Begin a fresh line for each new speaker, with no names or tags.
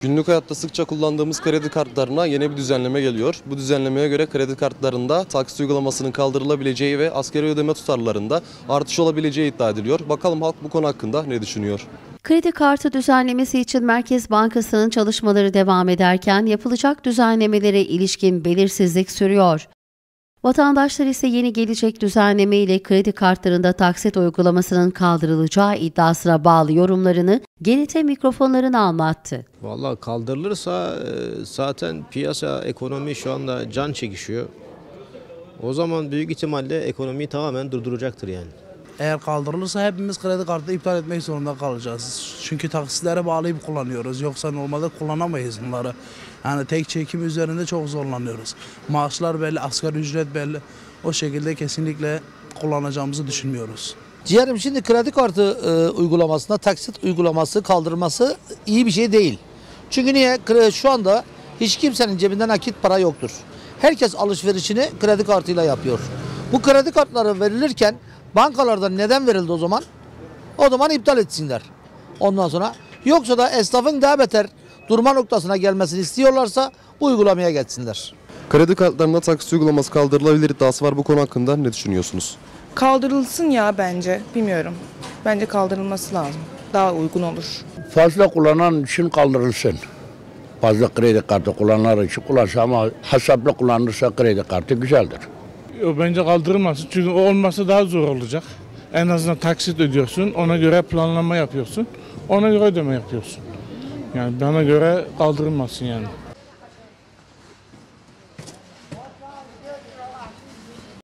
Günlük hayatta sıkça kullandığımız kredi kartlarına yeni bir düzenleme geliyor. Bu düzenlemeye göre kredi kartlarında taksit uygulamasının kaldırılabileceği ve asgari ödeme tutarlarında artış olabileceği iddia ediliyor. Bakalım halk bu konu hakkında ne düşünüyor?
Kredi kartı düzenlemesi için Merkez Bankası'nın çalışmaları devam ederken yapılacak düzenlemelere ilişkin belirsizlik sürüyor. Vatandaşlar ise yeni gelecek düzenleme ile kredi kartlarında taksit uygulamasının kaldırılacağı iddiasına bağlı yorumlarını GNT mikrofonlarına anlattı.
Vallahi kaldırılırsa zaten piyasa, ekonomi şu anda can çekişiyor. O zaman büyük ihtimalle ekonomiyi tamamen durduracaktır yani.
Eğer kaldırılırsa hepimiz kredi kartı iptal etmek zorunda kalacağız. Çünkü taksitlere bağlayıp kullanıyoruz. Yoksa normalde kullanamayız bunları. Yani tek çekim üzerinde çok zorlanıyoruz. Maaşlar belli, asgari ücret belli. O şekilde kesinlikle kullanacağımızı düşünmüyoruz.
Ciğerim, şimdi kredi kartı uygulamasında taksit uygulaması kaldırması iyi bir şey değil. Çünkü niye? Şu anda hiç kimsenin cebinde nakit para yoktur. Herkes alışverişini kredi kartıyla yapıyor. Bu kredi kartları verilirken bankalardan neden verildi o zaman? O zaman iptal etsinler. Ondan sonra yoksa da esnafın daha beter durma noktasına gelmesini istiyorlarsa bu uygulamaya geçsinler.
Kredi kartlarında taksit uygulaması kaldırılabilir iddiası var. Bu konu hakkında ne düşünüyorsunuz?
Kaldırılsın ya bence. Bilmiyorum. Bence kaldırılması lazım. Daha uygun olur.
Fazla kullanan için kaldırılsın. Fazla kredi kartı kullananlar için kullansa ama hesaplı kullanırsa kredi kartı güzeldir.
Bence kaldırılmasın çünkü o olmasa daha zor olacak. En azından taksit ödüyorsun, ona göre planlama yapıyorsun, ona göre ödeme yapıyorsun. Yani bana göre kaldırılmasın yani.